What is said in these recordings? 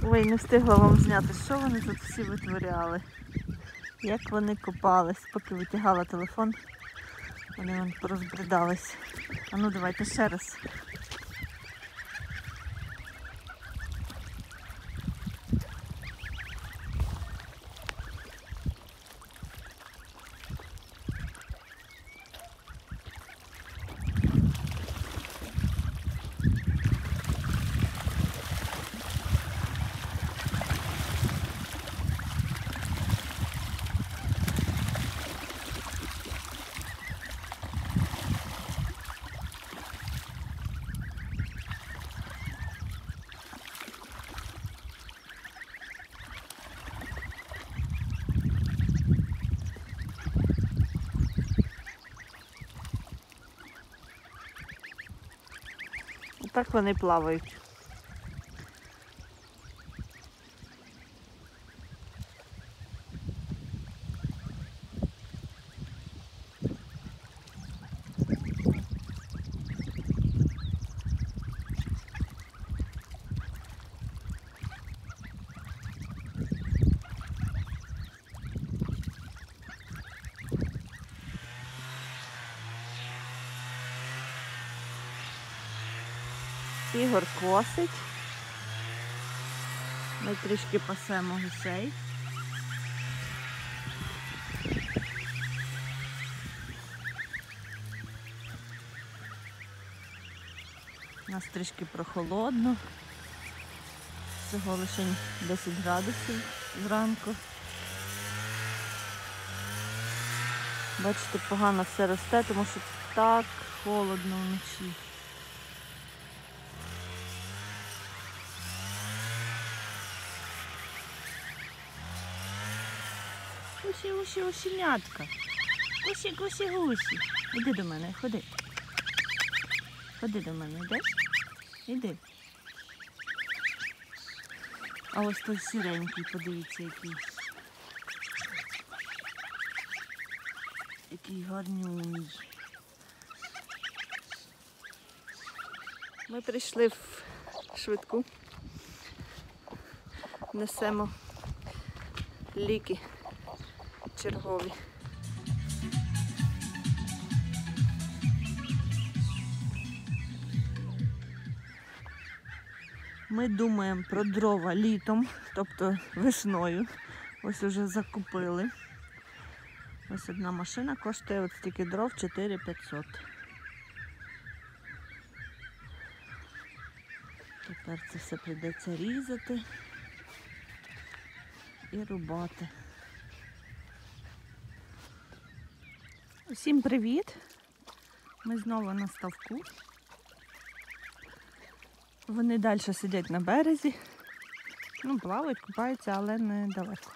Ой, не встигла вам зняти, що вони тут всі витворяли. Як вони копались, поки витягала телефон, вони вон порозбридались. А ну давайте ще раз. Так вони плавають. Ігор косить. Ми трішки пасемо гусей. У нас трішки прохолодно. Всього лише 10 градусів зранку. Бачите, погано все росте, тому що так холодно вночі. Гусі, гусінятка. Гусі. Іди до мене, ходи. Ходи до мене, йдеш? Іди. А ось той сіренький, подивіться, який. Який гарнюній. Ми прийшли в швидку. Несемо ліки чергові. Ми думаємо про дрова літом, тобто весною. Ось уже закупили. Ось одна машина коштує от стільки дров 4500. Тепер це все прийдеться різати і рубати. Усім привіт! Ми знову на ставку. Вони далі сидять на березі. Ну, плавають, купаються, але недалеко.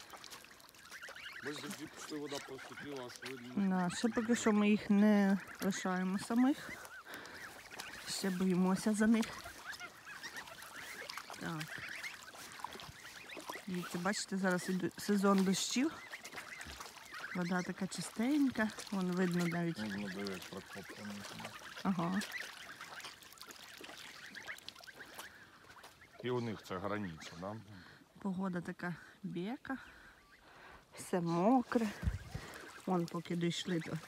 Вода поступила, аж видно. Ще поки що ми їх не лишаємо самих. Ще боїмося за них. Так. Дивіться, бачите, зараз іде сезон дощів. Вода така чистенька, вон видно навіть. Ага. І у них це границя, да? Погода така бека. Все мокре. Вон поки дійшли, то.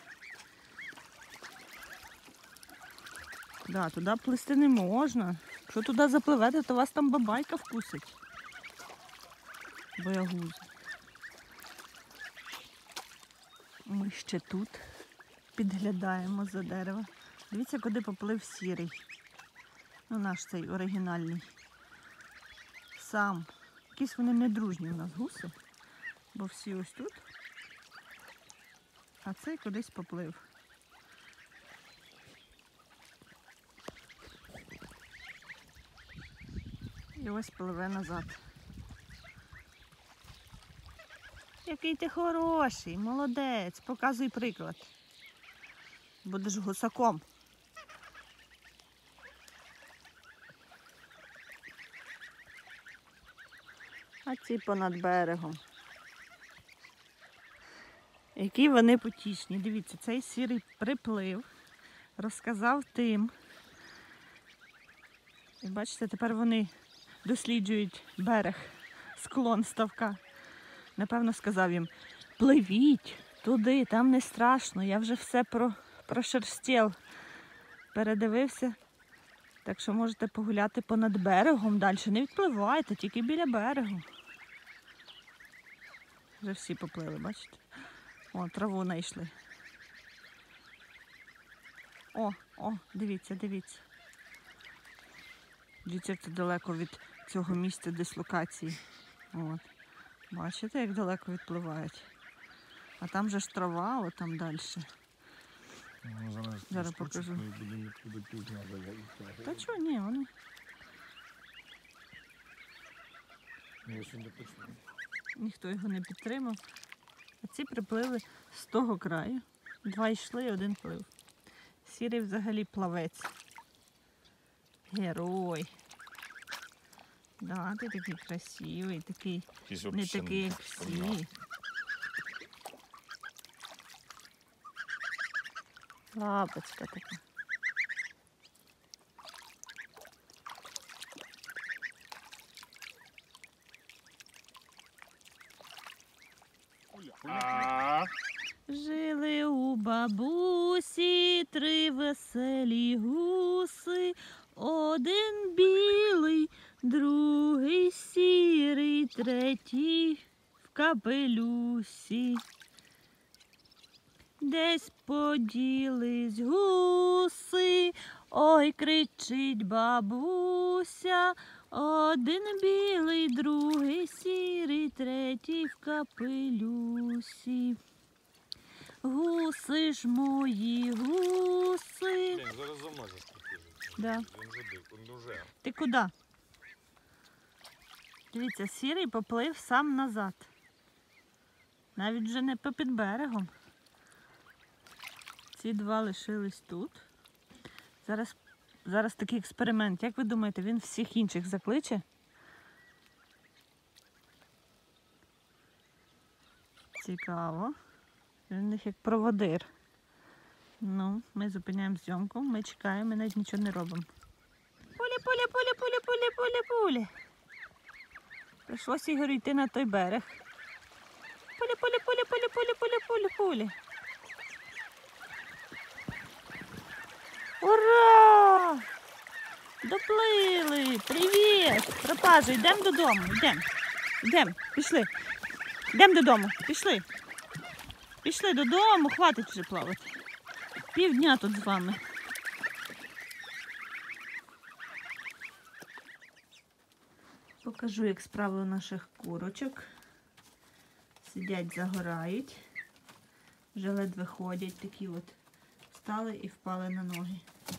Да, туди плисти не можна. Якщо туди запливете, то вас там бабайка вкусить. Боягузи. Ми ще тут підглядаємо за дерева. Дивіться, куди поплив сірий. Ну, наш цей оригінальний. Сам. Якісь вони недружні у нас гуси, бо всі ось тут, а цей кудись поплив. І ось пливе назад. Який ти хороший, молодець, показуй приклад. Будеш гусаком. А ці понад берегом. Які вони потішні. Дивіться, цей сірий приплив, розказав тим. І бачите, тепер вони досліджують берег, склон ставка. Напевно, сказав їм: пливіть туди, там не страшно, я вже все прошерстів, передивився. Так що можете погуляти понад берегом далі. Не відпливайте, тільки біля берегу. Вже всі поплили, бачите? О, траву знайшли. О, дивіться, дивіться. Дивіться, як це далеко від цього місця дислокації. От. Бачите, як далеко відпливають? А там же ж трава, от там далі. Зараз покажу. Та чого, ні, вони. Ніхто його не підтримав. А ці приплили з того краю. 2 йшли, 1 плив. Сірий взагалі плавець. Герой. Да, ти такий красивий, такий, не такий, як всі. Лапочка така. Жили у бабусі 3 веселі гуси, 1 білий, другий сірий, 3 в капелюсі. Десь поділись гуси, ой, кричить бабуся, 1 білий, другий сірий, 3 в капелюсі. Гуси ж мої, гуси. Блін, зараз замажеш трохи. Да. Він вже. Ти куди? Дивіться, сірий поплив сам назад. Навіть вже не попід берегом. Ці 2 лишились тут. Зараз такий експеримент. Як ви думаєте, він всіх інших закличе? Цікаво. Він у них як проводир. Ну, ми зупиняємо зйомку, ми чекаємо, ми навіть нічого не робимо. Пулі. Прийшлось Ігорю йти на той берег. Пулі. Ура! Доплили! Привіт! Пропажу, йдемо додому, йдемо, пішли. Йдемо додому, пішли. Пішли додому, хватить вже плавати. Півдня тут з вами. Покажу, як справи у наших курочок. Сидять, загорають. Вже ледве ходять, такі от встали і впали на ноги.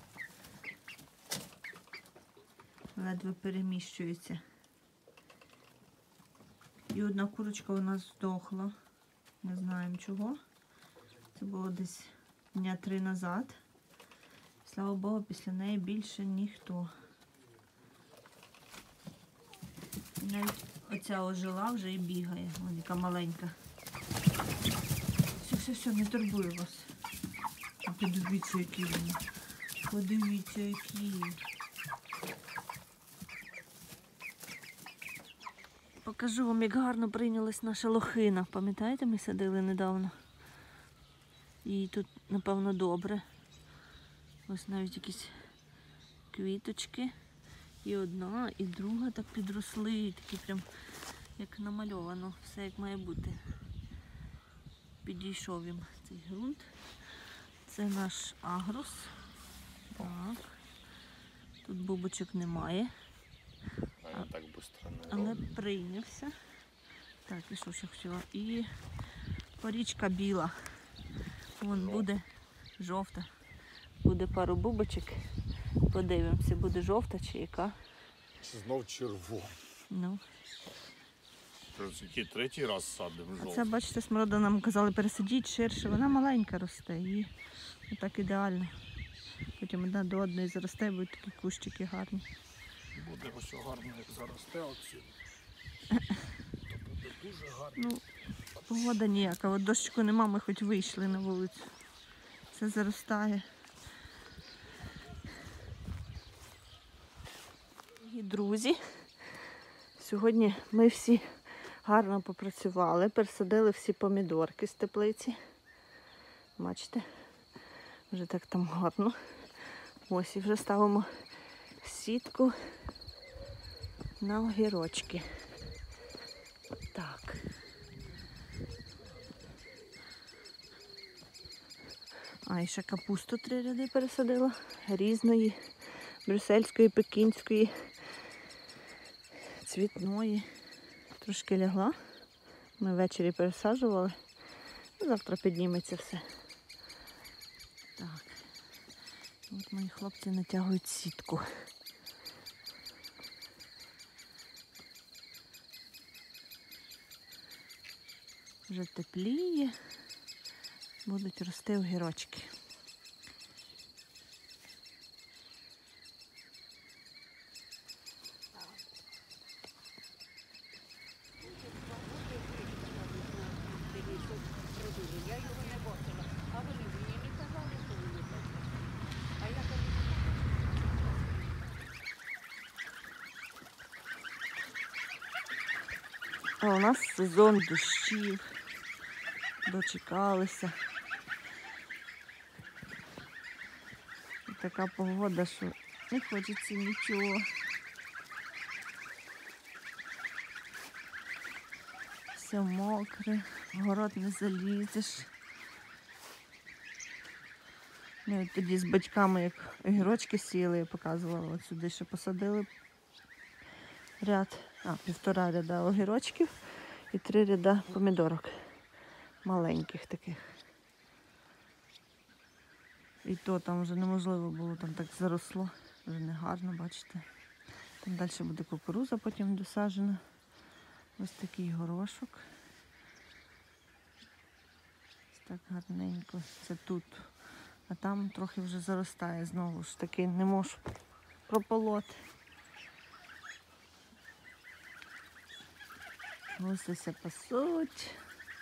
Ледве переміщуються. І одна курочка у нас здохла. Не знаємо чого. Це було десь дня 3 назад. Слава Богу, після неї більше ніхто. Навіть оця ожила вже і бігає. Вона яка маленька. Все, не турбую вас. А подивіться, які вони. Подивіться, які. Покажу вам, як гарно прийнялась наша лохина. Пам'ятаєте, ми садили недавно? І тут, напевно, добре. Ось навіть якісь квіточки. І одна, і друга так підросли. І такі прям, як намальовано. Все як має бути. Підійшов їм цей ґрунт. Це наш агрос. Так. Тут бубочок немає. Так швидко не Але робить. прийнявся. Так, і що ще хотіла? І порічка біла. Вон буде жовта. Буде пару бубочок. Подивимося, буде жовта чи яка. Знов червоно. Ну. Це який 3-й раз садимо А жовтий. це, бачите, сморода нам казали пересадіть ширше. Вона маленька росте і так ідеально. Потім одна до одної заросте і будуть такі кущики гарні. Буде ось гарно, як заросте отсюди. То буде дуже гарно. Ну, погода ніяка. От дощику нема, ми хоч вийшли на вулицю. Це заростає. І друзі, Сьогодні ми всі гарно попрацювали, пересадили всі помідорки з теплиці. Бачите, вже так там гарно. Ось і вже ставимо сітку на огірочки. Так. А, і ще капусту 3 ряди пересадила. Різної, брюссельської, пекінської, цвітної. Трошки лягла. Ми ввечері пересаджували. Завтра підніметься все. Так. От мої хлопці натягують сітку. Вже тепліє. Будуть рости огірочки. Я його не бачила, а вони мені не казали, що вони бачили. А я кажу, А у нас сезон дощів. Дочекалися. І така погода, що не хочеться нічого. Все мокре, в город не залізеш. Ми тоді з батьками, як огірочки сіяли, я показувала, от сюди ще посадили ряд, 1,5 ряда огірочків і 3 ряда помідорок. Маленьких таких. І то там вже неможливо було, там так заросло. Вже не гарно, бачите. Там далі буде кукурудза потім досаджена. Ось такий горошок. Ось так гарненько. Це тут. А там трохи вже заростає знову ж таки, не можу прополоти. Ось все пасуть.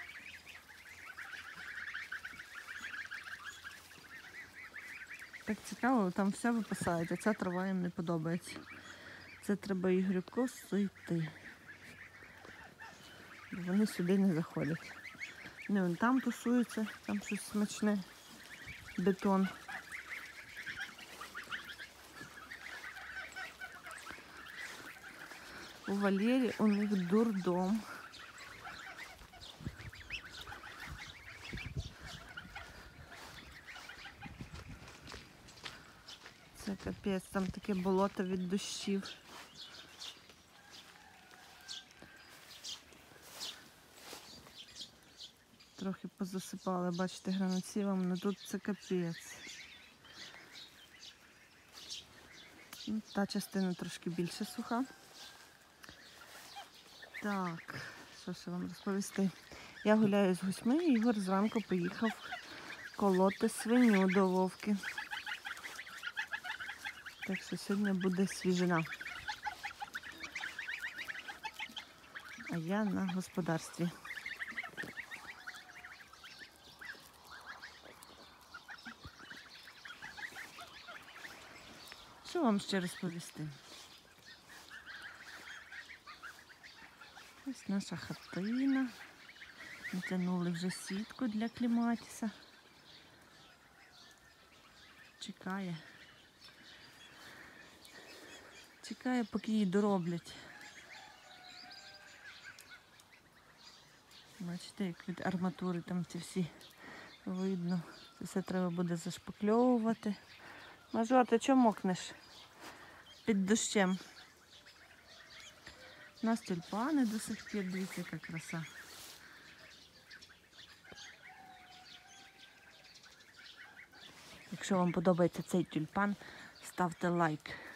Так цікаво, там все випасають, а ця трава їм не подобається. Це треба Ігорю косити. Вони сюди не заходять. Вони вон там тусуються, там щось смачне. Бетон. У Валєрі у них дурдом. Це капець, там таке болото від дощів. Трохи позасипали, бачите, граноцівом, але тут це капець. Ну, та частина трошки більше суха. Так, що ще вам розповісти? Я гуляю з гусьми, і Ігор зранку поїхав колоти свиню до Вовки. Так що сьогодні буде свіжина. А я на господарстві. Що вам ще розповісти? Ось наша хатина. Натягнули вже сітку для кліматіса. Чекає. Чекає, поки її дороблять. Бачите, як від арматури там ці всі видно. Це все треба буде зашпакльовувати. Мажор, ти чого мокнеш? Під дощем. У нас тюльпани до сих пір, дивіться, яка краса. Якщо вам подобається цей тюльпан, ставте лайк.